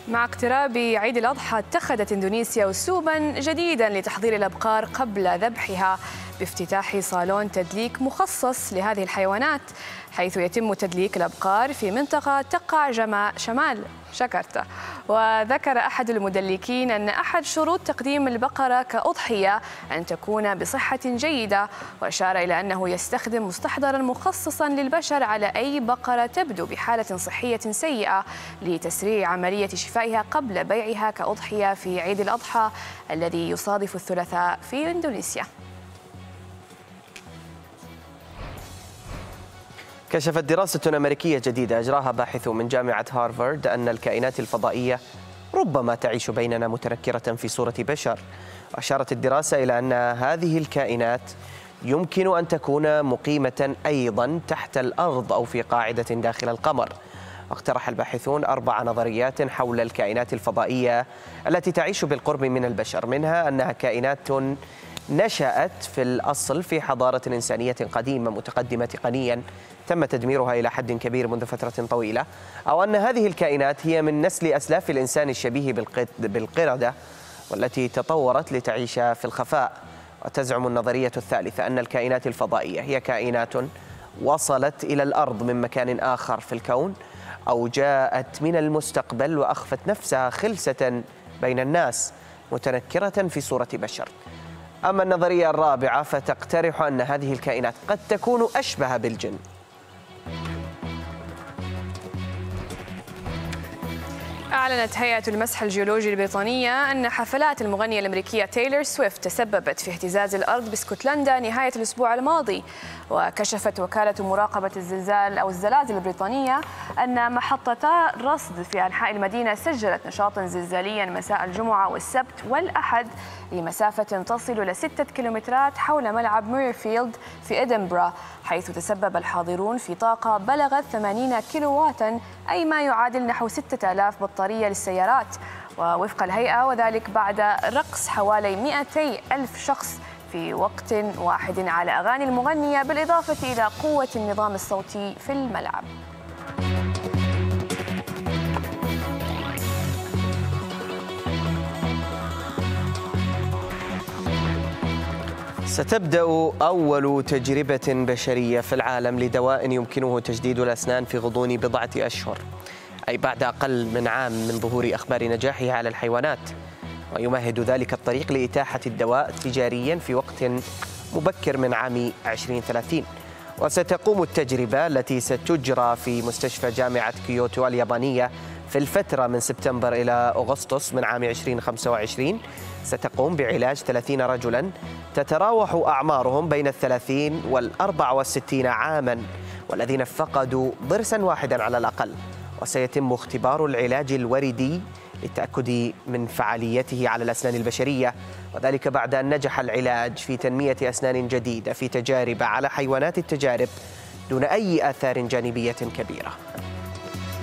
مع اقتراب عيد الأضحى اتخذت إندونيسيا أسلوبا جديدا لتحضير الأبقار قبل ذبحها بافتتاح صالون تدليك مخصص لهذه الحيوانات، حيث يتم تدليك الأبقار في منطقة تقع شمال جاكرتا. وذكر أحد المدلكين أن أحد شروط تقديم البقرة كأضحية أن تكون بصحة جيدة، وأشار إلى أنه يستخدم مستحضرا مخصصا للبشر على أي بقرة تبدو بحالة صحية سيئة لتسريع عملية شفائها قبل بيعها كأضحية في عيد الأضحى الذي يصادف الثلاثاء في إندونيسيا. كشفت دراسة أمريكية جديدة أجراها باحث من جامعة هارفارد أن الكائنات الفضائية ربما تعيش بيننا متنكرة في صورة بشر. وأشارت الدراسة إلى أن هذه الكائنات يمكن أن تكون مقيمة أيضا تحت الأرض أو في قاعدة داخل القمر. واقترح الباحثون 4 نظريات حول الكائنات الفضائية التي تعيش بالقرب من البشر، منها أنها كائنات نشأت في الأصل في حضارة إنسانية قديمة متقدمة تقنيا تم تدميرها إلى حد كبير منذ فترة طويلة، أو أن هذه الكائنات هي من نسل أسلاف الإنسان الشبيه بالقردة والتي تطورت لتعيش في الخفاء. وتزعم النظرية الثالثة أن الكائنات الفضائية هي كائنات وصلت إلى الأرض من مكان آخر في الكون أو جاءت من المستقبل وأخفت نفسها خلسة بين الناس متنكرة في صورة بشر. أما النظرية الرابعة فتقترح أن هذه الكائنات قد تكون أشبه بالجن. أعلنت هيئة المسح الجيولوجي البريطانية أن حفلات المغنية الأمريكية تايلور سويفت تسببت في اهتزاز الأرض باسكتلندا نهاية الأسبوع الماضي. وكشفت وكالة مراقبة الزلازل البريطانية أن محطتا رصد في أنحاء المدينة سجلت نشاطا زلزاليا مساء الجمعة والسبت والأحد لمسافة تصل إلى 6 كيلومترات حول ملعب ميرفيلد في إدنبرا، حيث تسبب الحاضرون في طاقة بلغت 80 كيلوواتا، أي ما يعادل نحو 6000 بطارية للسيارات. ووفق الهيئة وذلك بعد رقص حوالي 200 ألف شخص في وقت واحد على أغاني المغنية، بالإضافة إلى قوة النظام الصوتي في الملعب. ستبدأ أول تجربة بشرية في العالم لدواء يمكنه تجديد الأسنان في غضون بضعة أشهر، أي بعد أقل من عام من ظهور أخبار نجاحه على الحيوانات. ويمهد ذلك الطريق لإتاحة الدواء تجاريا في وقت مبكر من عام 2030. وستقوم التجربة التي ستجرى في مستشفى جامعة كيوتو اليابانية في الفترة من سبتمبر إلى أغسطس من عام 2025 ستقوم بعلاج 30 رجلا تتراوح أعمارهم بين 30 وال64 عاما والذين فقدوا ضرسا واحدا على الأقل. وسيتم اختبار العلاج الوردي للتأكد من فعاليته على الأسنان البشرية، وذلك بعد أن نجح العلاج في تنمية أسنان جديدة في تجارب على حيوانات التجارب دون أي آثار جانبية كبيرة.